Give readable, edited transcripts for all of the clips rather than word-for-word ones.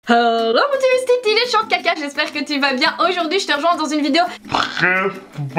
Hello mon petit Titi, les champs de caca, j'espère que tu vas bien. Aujourd'hui je te rejoins dans une vidéo très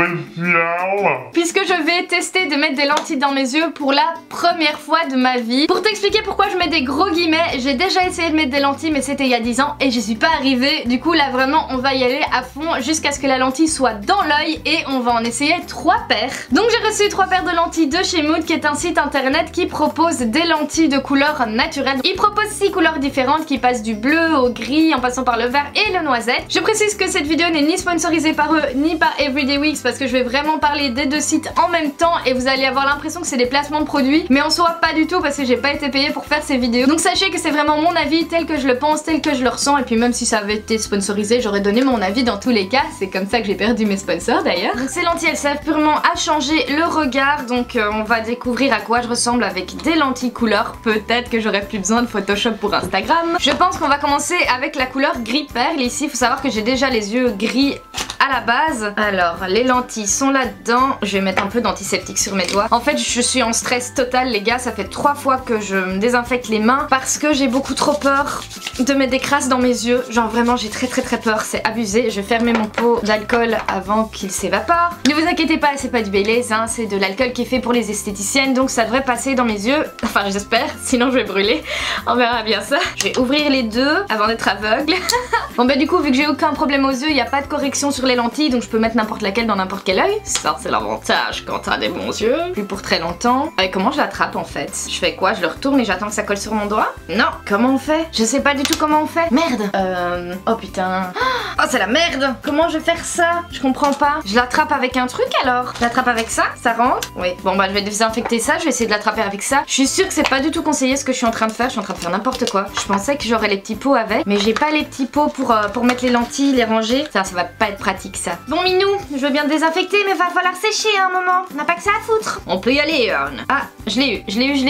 spéciale, puisque je vais tester de mettre des lentilles dans mes yeux pour la première fois de ma vie. Pour t'expliquer pourquoi je mets des gros guillemets, j'ai déjà essayé de mettre des lentilles mais c'était il y a 10 ans et j'y suis pas arrivée. Du coup là vraiment on va y aller à fond jusqu'à ce que la lentille soit dans l'œil et on va en essayer 3 paires. Donc j'ai reçu 3 paires de lentilles de chez Mood qui est un site internet qui propose des lentilles de couleurs naturelles. Il propose 6 couleurs différentes qui passent du bleu au gris en passant par le vert et le noisette. Je précise que cette vidéo n'est ni sponsorisée par eux ni par Everyday Weeks parce que je vais vraiment parler des deux sites en même temps et vous allez avoir l'impression que c'est des placements de produits, mais en soi pas du tout parce que j'ai pas été payée pour faire ces vidéos. Donc sachez que c'est vraiment mon avis tel que je le pense, tel que je le ressens, et puis même si ça avait été sponsorisé j'aurais donné mon avis dans tous les cas. C'est comme ça que j'ai perdu mes sponsors d'ailleurs. Donc ces lentilles elles servent purement à changer le regard, donc on va découvrir à quoi je ressemble avec des lentilles couleur. Peut-être que j'aurai plus besoin de Photoshop pour Instagram. Je pense qu'on va commencer avec la couleur gris perle. Ici il faut savoir que j'ai déjà les yeux gris à la base. Alors les lentilles sont là-dedans. Je vais mettre un peu d'antiseptique sur mes doigts. En fait je suis en stress total les gars, ça fait 3 fois que je me désinfecte les mains parce que j'ai beaucoup trop peur de mettre des crasses dans mes yeux. Genre vraiment j'ai très peur, c'est abusé. Je vais fermer mon pot d'alcool avant qu'il s'évapore. Ne vous inquiétez pas, c'est pas du Baileys, hein, c'est de l'alcool qui est fait pour les esthéticiennes, donc ça devrait passer dans mes yeux. Enfin j'espère, sinon je vais brûler. On verra bien ça. Je vais ouvrir les deux avant d'être aveugle. Bon bah du coup vu que j'ai aucun problème aux yeux, il n'y a pas de correction sur les lentilles, donc je peux mettre n'importe laquelle dans n'importe quel œil. Ça c'est l'avantage quand t'as des bons yeux. Plus pour très longtemps. Et comment je l'attrape en fait? Je fais quoi? Je le retourne et j'attends que ça colle sur mon doigt? Non. Comment on fait? Je sais pas du tout comment on fait. Merde. Oh putain. Oh c'est la merde. Comment je vais faire ça? Je comprends pas. Je l'attrape avec un truc alors? Je l'attrape avec ça? Ça rentre? Oui. Bon bah je vais désinfecter ça, je vais essayer de l'attraper avec ça. Je suis sûre que c'est pas du tout conseillé ce que je suis en train de faire. Je suis en train de faire n'importe quoi. Je pensais que j'aurais les petits pots avec, mais j'ai pas les petits pots pour mettre les lentilles, les ranger. Ça va pas être pratique ça. Bon Minou, je veux bien te désinfecter mais va falloir sécher à un moment. On n'a pas que ça à foutre. On peut y aller Earn. Ah, je l'ai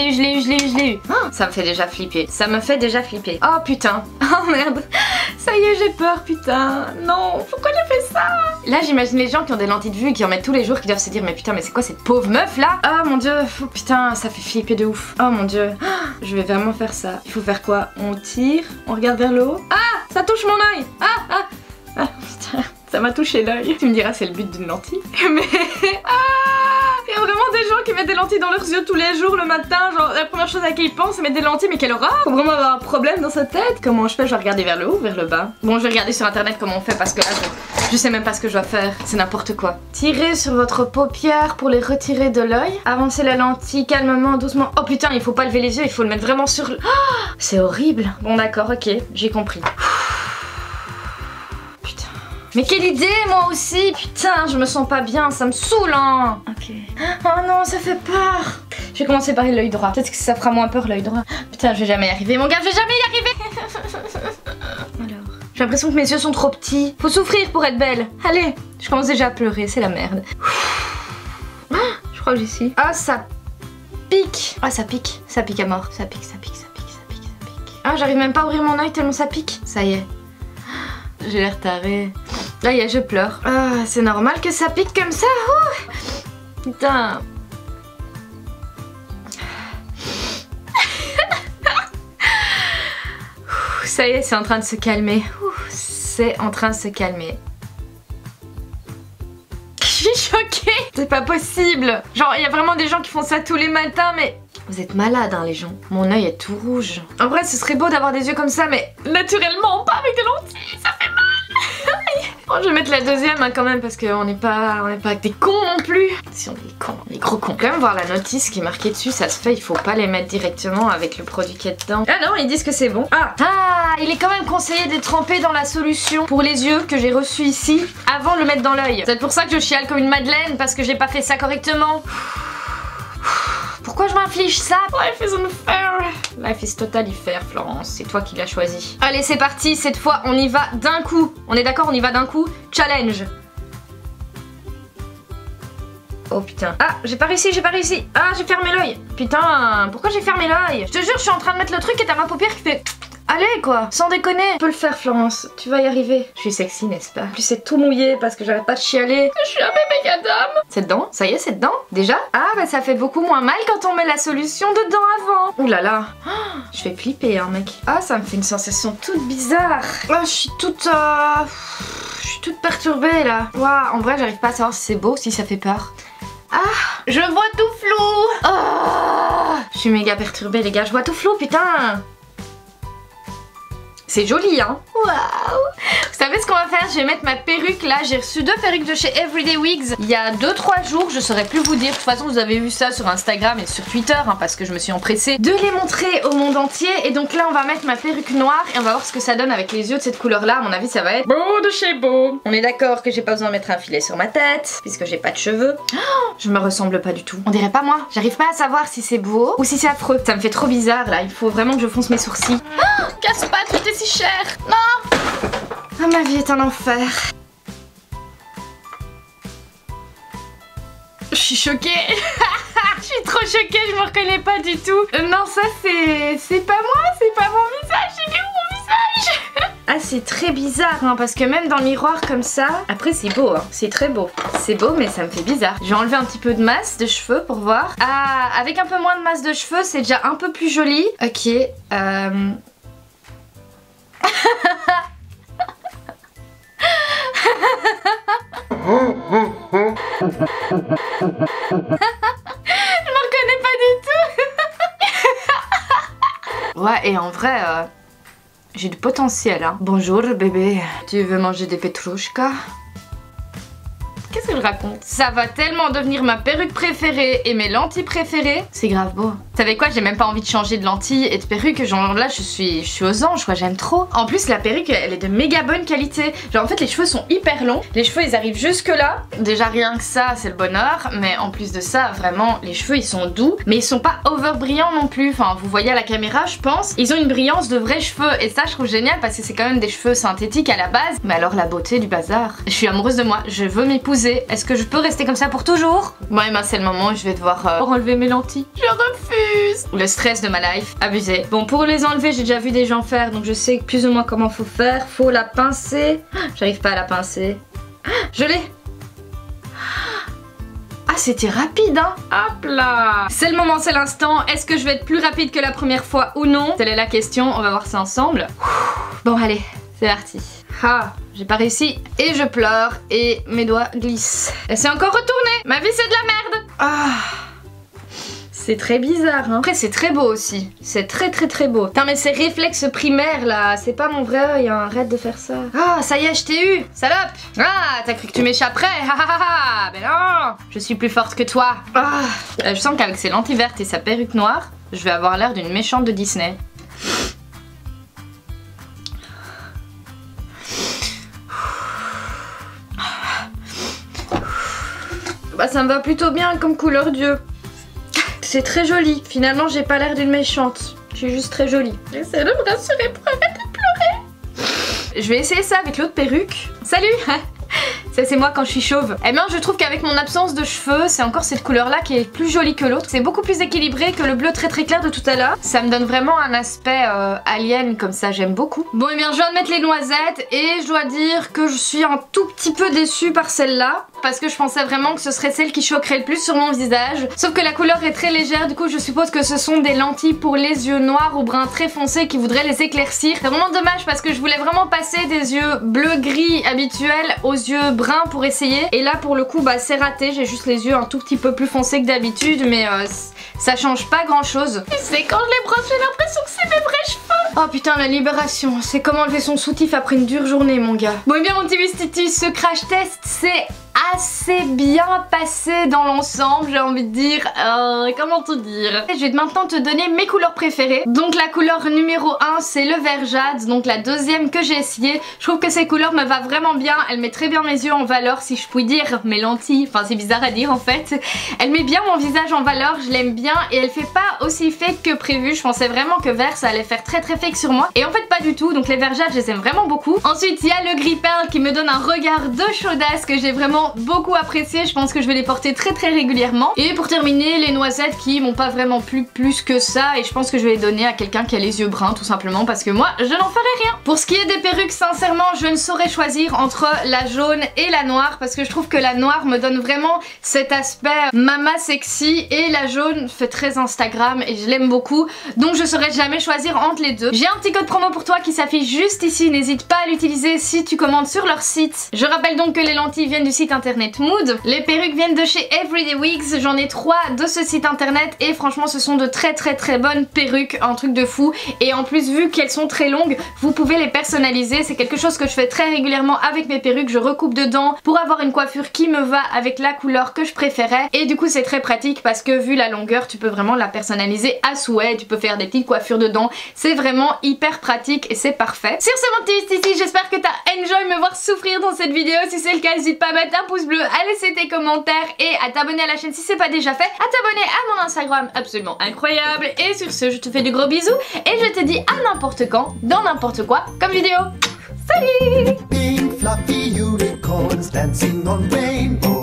eu. Oh, ça me fait déjà flipper. Ça me fait déjà flipper. Oh putain. Oh merde. Ça y est, j'ai peur putain. Non, pourquoi j'ai fait ça? Là j'imagine les gens qui ont des lentilles de vue et qui en mettent tous les jours qui doivent se dire mais putain mais c'est quoi cette pauvre meuf là? Oh mon dieu, oh, putain ça fait flipper de ouf. Oh mon dieu. Je vais vraiment faire ça. Il faut faire quoi? On tire, on regarde vers le haut. Ah, ça touche mon œil. Ah putain, ça m'a touché l'œil. Tu me diras c'est le but d'une lentille. Mais il y a vraiment des gens qui mettent des lentilles dans leurs yeux tous les jours le matin. Genre la première chose à laquelle ils pensent c'est mettre des lentilles, mais quelle horreur. Faut vraiment avoir un problème dans sa tête. Comment je fais? Je vais regarder vers le haut ou vers le bas? Bon je vais regarder sur internet comment on fait parce que là je sais même pas ce que je dois faire. C'est n'importe quoi. Tirez sur votre paupière pour les retirer de l'œil. Avancez la lentille calmement, doucement. Oh putain il faut pas lever les yeux, il faut le mettre vraiment sur le... Oh, c'est horrible. Bon d'accord, ok, j'ai compris. Mais quelle idée moi aussi. Putain je me sens pas bien, ça me saoule hein. Ok. Oh non ça fait peur. Je vais commencer par l'œil droit. Peut-être que ça fera moins peur l'œil droit. Putain je vais jamais y arriver mon gars, je vais jamais y arriver. Alors j'ai l'impression que mes yeux sont trop petits. Faut souffrir pour être belle. Allez, je commence déjà à pleurer, c'est la merde. Je crois que j'y suis. Ah ça pique. Ah ça pique. Ça pique à mort. Ça pique. Ah j'arrive même pas à ouvrir mon œil tellement ça pique. Ça y est. J'ai l'air tarée. Là y est, je pleure. Ah, c'est normal que ça pique comme ça. Ouh. Putain. Ça y est, c'est en train de se calmer. C'est en train de se calmer. Je suis choquée. C'est pas possible. Genre, il y a vraiment des gens qui font ça tous les matins, mais... Vous êtes malades hein les gens. Mon œil est tout rouge. En vrai ce serait beau d'avoir des yeux comme ça mais naturellement pas avec des lentilles, ça fait mal. Bon, je vais mettre la deuxième hein, quand même parce qu'on n'est pas avec des cons non plus. Si on est des cons, on est gros cons. Quand même voir la notice qui est marquée dessus, ça se fait, il faut pas les mettre directement avec le produit qui est dedans. Ah non, ils disent que c'est bon. Ah, il est quand même conseillé d'être trempé dans la solution pour les yeux que j'ai reçu ici avant de le mettre dans l'œil. C'est pour ça que je chiale comme une madeleine parce que j'ai pas fait ça correctement. Pourquoi je m'inflige ça? Life is unfair. Life is totally fair, Florence. C'est toi qui l'as choisi. Allez, c'est parti. Cette fois, on y va d'un coup. On est d'accord, on y va d'un coup. Challenge. Oh putain. Ah, j'ai pas réussi. Ah, j'ai fermé l'œil. Putain, pourquoi j'ai fermé l'œil? Je te jure, je suis en train de mettre le truc et t'as ma paupière qui fait... Allez quoi, sans déconner. Tu peux le faire Florence, tu vas y arriver. Je suis sexy n'est-ce pas? En plus c'est tout mouillé parce que j'arrête pas de chialer. Je suis un bébé gadam. C'est dedans? Ça y est c'est dedans? Déjà? Ah bah ça fait beaucoup moins mal quand on met la solution dedans avant. Ouh là là. Oh, je fais flipper hein mec. Ah ça me fait une sensation toute bizarre. Oh je suis toute perturbée là. Waouh, en vrai j'arrive pas à savoir si c'est beau ou si ça fait peur. Ah, je vois tout flou. Oh, je suis méga perturbée les gars, je vois tout flou putain. C'est joli hein. Waouh. Vous savez ce qu'on va faire? Je vais mettre ma perruque là. J'ai reçu 2 perruques de chez Everyday Wigs il y a 2-3 jours. Je saurais plus vous dire. De toute façon vous avez vu ça sur Instagram et sur Twitter hein, parce que je me suis empressée de les montrer au monde entier. Et donc là on va mettre ma perruque noire et on va voir ce que ça donne avec les yeux de cette couleur là. À mon avis ça va être beau de chez beau. On est d'accord que j'ai pas besoin de mettre un filet sur ma tête puisque j'ai pas de cheveux. Oh, je me ressemble pas du tout. On dirait pas moi. J'arrive pas à savoir si c'est beau ou si c'est affreux. Ça me fait trop bizarre là. Il faut vraiment que je fonce mes sourcils. Oh, casse pas, tout est si cher. Non. Ah, ma vie est un enfer. Je suis choquée. Je suis trop choquée, je me reconnais pas du tout. Non, ça c'est pas moi, c'est pas mon visage. Il est où mon visage? Ah, c'est très bizarre hein, parce que même dans le miroir comme ça, après c'est beau, hein, c'est très beau. C'est beau mais ça me fait bizarre. Je vais enlever un petit peu de masse de cheveux pour voir. Ah, avec un peu moins de masse de cheveux, c'est déjà un peu plus joli. Ok, je me reconnais pas du tout. Ouais et en vrai j'ai du potentiel hein. Bonjour bébé. Tu veux manger des petrouchkas? Qu'est-ce que je raconte? Ça va tellement devenir ma perruque préférée et mes lentilles préférées. C'est grave beau. Vous savez quoi? J'ai même pas envie de changer de lentilles et de perruque. Genre là je suis aux anges quoi, j'aime trop. En plus la perruque elle est de méga bonne qualité. Genre en fait les cheveux sont hyper longs. Les cheveux ils arrivent jusque là. Déjà rien que ça c'est le bonheur. Mais en plus de ça vraiment les cheveux ils sont doux. Mais ils sont pas over brillants non plus. Enfin vous voyez à la caméra je pense. Ils ont une brillance de vrais cheveux. Et ça je trouve génial parce que c'est quand même des cheveux synthétiques à la base. Mais alors la beauté du bazar. Je suis amoureuse de moi. Je veux m'épouser. Est-ce que je peux rester comme ça pour toujours? Bon et ben c'est le moment où je vais devoir enlever mes lentilles. Je refuse. Le stress de ma life, abusé. Bon pour les enlever j'ai déjà vu des gens faire donc je sais plus ou moins comment faut faire. Faut la pincer. J'arrive pas à la pincer. Je l'ai. Ah c'était rapide hein. Hop là. C'est le moment, c'est l'instant. Est-ce que je vais être plus rapide que la première fois ou non? Telle est la question, on va voir ça ensemble. Bon allez, c'est parti. Ah, j'ai pas réussi et je pleure et mes doigts glissent. Et c'est encore retourné. Ma vie c'est de la merde. Ah, c'est très bizarre hein. Après c'est très beau aussi. C'est très beau. Putain mais ces réflexes primaires là, c'est pas mon vrai œil hein. Arrête de faire ça. Ah ça y est je t'ai eu, salope. Ah t'as cru que tu m'échapperais. Mais non, je suis plus forte que toi. Ah, je sens qu'avec ses lentilles vertes et sa perruque noire, je vais avoir l'air d'une méchante de Disney. Bah ça me va plutôt bien comme couleur d'yeux. C'est très joli. Finalement j'ai pas l'air d'une méchante. Je suis juste très jolie. J'essaie de me rassurer pour arrêter de pleurer. Je vais essayer ça avec l'autre perruque. Salut. Ça c'est moi quand je suis chauve. Eh bien je trouve qu'avec mon absence de cheveux, c'est encore cette couleur là qui est plus jolie que l'autre. C'est beaucoup plus équilibré que le bleu très clair de tout à l'heure. Ça me donne vraiment un aspect alien comme ça, j'aime beaucoup. Bon et bien je viens de mettre les noisettes et je dois dire que je suis un tout petit peu déçue par celle-là. Parce que je pensais vraiment que ce serait celle qui choquerait le plus sur mon visage. Sauf que la couleur est très légère, du coup je suppose que ce sont des lentilles pour les yeux noirs ou brun très foncé qui voudraient les éclaircir. C'est vraiment dommage parce que je voulais vraiment passer des yeux bleu-gris habituels aux yeux bruns pour essayer. Et là pour le coup bah c'est raté, j'ai juste les yeux un tout petit peu plus foncés que d'habitude mais ça change pas grand chose. C'est quand je les brosse j'ai l'impression que c'est mes vrais cheveux. Oh putain la libération, c'est comme enlever son soutif après une dure journée mon gars. Bon et bien mon petit Vistitis, ce crash test c'est assez bien passé dans l'ensemble, j'ai envie de dire. Comment te dire? Je vais maintenant te donner mes couleurs préférées. Donc la couleur numéro 1 c'est le vert jade, donc la deuxième que j'ai essayé. Je trouve que ces couleurs me va vraiment bien, elle met très bien mes yeux en valeur si je puis dire, mes lentilles, enfin c'est bizarre à dire en fait. Elle met bien mon visage en valeur, je l'aime bien et elle fait pas aussi fake que prévu. Je pensais vraiment que vert ça allait faire très fake sur moi et en fait pas du tout, donc les verts jade je les aime vraiment beaucoup. Ensuite il y a le gris perle qui me donne un regard de chaudasse que j'ai vraiment vraiment beaucoup apprécié, je pense que je vais les porter très régulièrement. Et pour terminer, les noisettes qui m'ont pas vraiment plu plus que ça, et je pense que je vais les donner à quelqu'un qui a les yeux bruns tout simplement parce que moi je n'en ferai rien. Pour ce qui est des perruques, sincèrement je ne saurais choisir entre la jaune et la noire parce que je trouve que la noire me donne vraiment cet aspect mama sexy et la jaune fait très Instagram et je l'aime beaucoup, donc je saurais jamais choisir entre les deux. J'ai un petit code promo pour toi qui s'affiche juste ici, n'hésite pas à l'utiliser si tu commandes sur leur site. Je rappelle donc que les lentilles viennent du site internet Mood, les perruques viennent de chez Everyday Wigs, j'en ai 3 de ce site internet et franchement ce sont de très bonnes perruques, un truc de fou, et en plus vu qu'elles sont très longues vous pouvez les personnaliser, c'est quelque chose que je fais très régulièrement avec mes perruques, je recoupe dedans pour avoir une coiffure qui me va avec la couleur que je préférais, et du coup c'est très pratique parce que vu la longueur tu peux vraiment la personnaliser à souhait, tu peux faire des petites coiffures dedans, c'est vraiment hyper pratique et c'est parfait. Sur ce mon petit ici, j'espère que t'as enjoy me voir souffrir dans cette vidéo, si c'est le cas n'hésite pas à mettre un pouce bleu, à laisser tes commentaires et à t'abonner à la chaîne si c'est pas déjà fait, à t'abonner à mon Instagram absolument incroyable, et sur ce je te fais de gros bisous et je te dis à n'importe quand, dans n'importe quoi comme vidéo. Salut!